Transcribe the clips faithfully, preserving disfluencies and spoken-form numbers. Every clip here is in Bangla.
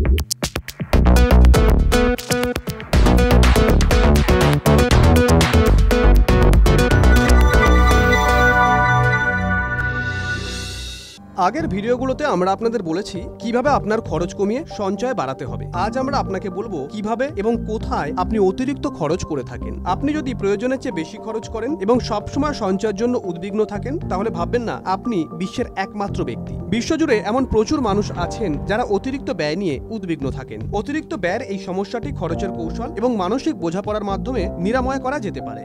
আগের ভিডিওগুলোতে আমরা আপনাদের বলেছি কিভাবে আপনার খরচ কমিয়ে সঞ্চয় বাড়াতে হবে। আজ আমরা আপনাকে বলবো কিভাবে এবং কোথায় আপনি অতিরিক্ত খরচ করে থাকেন। আপনি যদি প্রয়োজনের চেয়ে বেশি খরচ করেন এবং সবসময় সঞ্চয়ের জন্য উদ্বিগ্ন থাকেন, তাহলে ভাববেন না আপনি বিশ্বের একমাত্র ব্যক্তি। বিশ্বজুড়ে এমন প্রচুর মানুষ আছেন যারা অতিরিক্ত ব্যয় নিয়ে উদ্বিগ্ন থাকেন। অতিরিক্ত ব্যয়ের এই সমস্যাটি খরচের কৌশল এবং মানসিক বোঝাপড়ার মাধ্যমে নিরাময় করা যেতে পারে।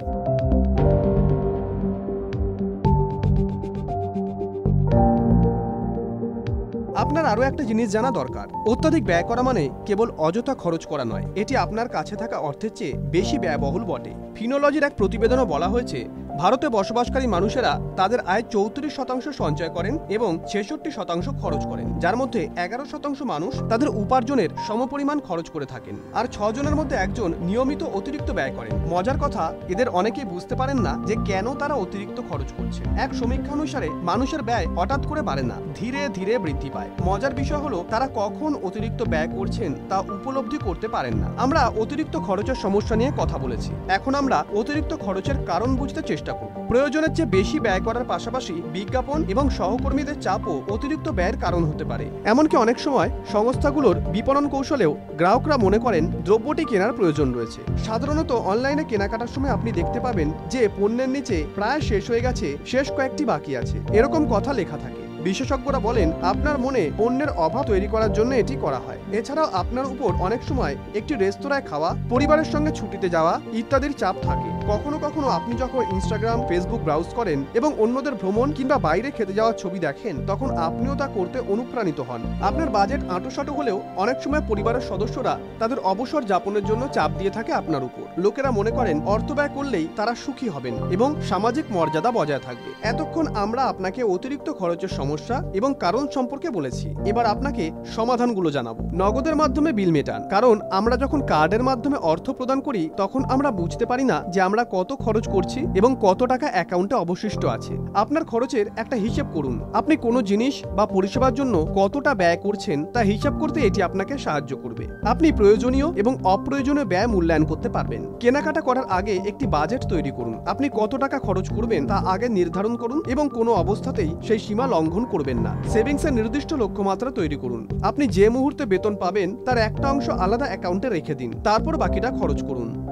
আপনার আরও একটা জিনিস জানা দরকার, অত্যাধিক ব্যয় করা মানে কেবল অযথা খরচ করা নয়, এটি আপনার কাছে থাকা অর্থের চেয়ে বেশি ব্যয়বহুল বটে। ফিনোলজির এক প্রতিবেদনে বলা হয়েছে ভারতে বসবাসকারী মানুষেরা তাদের আয় চৌত্রিশ শতাংশ সঞ্চয় করেন এবং ছেষট্টি শতাংশ খরচ করেন, যার মধ্যে এগারো শতাংশ মানুষ তাদের উপার্জনের সমপরিমাণ খরচ করে থাকেন, আর ছজনের মধ্যে একজন নিয়মিত অতিরিক্ত ব্যয় করেন। মজার কথা, এদের অনেকেই বুঝতে পারেন না যে কেন তারা অতিরিক্ত খরচ করছে। এক সমীক্ষা অনুসারে মানুষের ব্যয় হঠাৎ করে বাড়ে না, ধীরে ধীরে বৃদ্ধি পায়। মজার বিষয় হলো তারা কখন অতিরিক্ত ব্যয় করছেন তা উপলব্ধি করতে পারেন না। আমরা অতিরিক্ত খরচের সমস্যা নিয়ে কথা বলেছি, এখন আমরা অতিরিক্ত খরচের কারণ বুঝতে চেষ্টা করব। প্রয়োজনের চেয়ে বেশি ব্যয় করার পাশাপাশি বিজ্ঞাপন এবং সহকর্মীদের চাপও অতিরিক্ত ব্যয়ের কারণ হতে পারে। এমনকি অনেক সময় সংস্থাগুলোর বিপণন কৌশলেও গ্রাহকরা মনে করেন দ্রব্যটি কেনার প্রয়োজন রয়েছে। সাধারণত অনলাইনে কেনাকাটার সময় আপনি দেখতে পাবেন যে পণ্যের নিচে প্রায় শেষ হয়ে গেছে, শেষ কয়েকটি বাকি আছে, এরকম কথা লেখা থাকে। বিশেষজ্ঞরা বলেন আপনার মনে পণ্যের অভাব তৈরি করার জন্য এটি করা হয়। এছাড়াও আপনার উপর অনেক সময় একটি রেস্তোরাঁয় খাওয়া, পরিবারের সঙ্গে ছুটিতে যাওয়া ইত্যাদির চাপ থাকে। কখনো কখনো আপনি যখন ইনস্টাগ্রাম, ফেসবুক ব্রাউজ করেন এবং অন্যদের ভ্রমণ কিংবা বাইরে খেতে যাওয়ার ছবি দেখেন, তখন আপনিও তা করতে অনুপ্রাণিত হন। আপনার বাজেট আঁটোসাঁটো হলেও অনেক সময় পরিবারের সদস্যরা তাদের অবসর যাপনের জন্য চাপ দিয়ে থাকে আপনার উপর। লোকেরা মনে করেন অর্থ ব্যয় করলেই তারা সুখী হবেন এবং সামাজিক মর্যাদা বজায় থাকবে। এতক্ষণ আমরা আপনাকে অতিরিক্ত খরচের সমস্যা এবং কারণ সম্পর্কে বলেছি, এবার আপনাকে সমাধানগুলো জানাবো। নগদের মাধ্যমে বিল মেটান, কারণ আমরা যখন কার্ডের মাধ্যমে অর্থ প্রদান করি তখন আমরা বুঝতে পারি না যে আমরা কত খরচ করছি এবং কত টাকা অ্যাকাউন্টে অবশিষ্ট আছে। আপনার খরচের একটা হিসেব করুন, আপনি কোনো জিনিস বা পরিষেবার জন্য কতটা ব্যয় করছেন তা হিসাব করতে এটি আপনাকে সাহায্য করবে। আপনি প্রয়োজনীয় এবং অপ্রয়োজনীয় ব্যয় মূল্যায়ন করতে পারবেন। কেনাকাটা করার আগে একটি বাজেট তৈরি করুন, আপনি কত টাকা খরচ করবেন তা আগে নির্ধারণ করুন এবং কোনো অবস্থাতেই সেই সীমা লঙ্ঘন করবেন না। সেভিংসের নির্দিষ্ট লক্ষ্যমাত্রা তৈরি করুন, আপনি যে মুহূর্তে বেতন পাবেন তার একটা অংশ আলাদা অ্যাকাউন্টে রেখে দিন, তারপর বাকিটা খরচ করুন।